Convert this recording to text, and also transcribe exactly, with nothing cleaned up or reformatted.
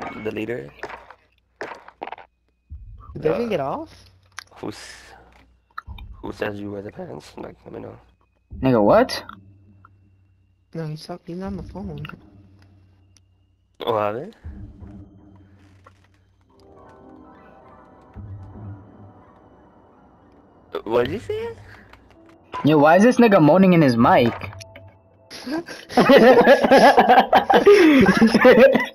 The leader. Did they Uh, even get off? who's who says you wear the pants? Like, let me know. Nigga, what? No, he's up. He's on the phone. Oh, are they? What did you say? Yo, why is this nigga moaning in his mic?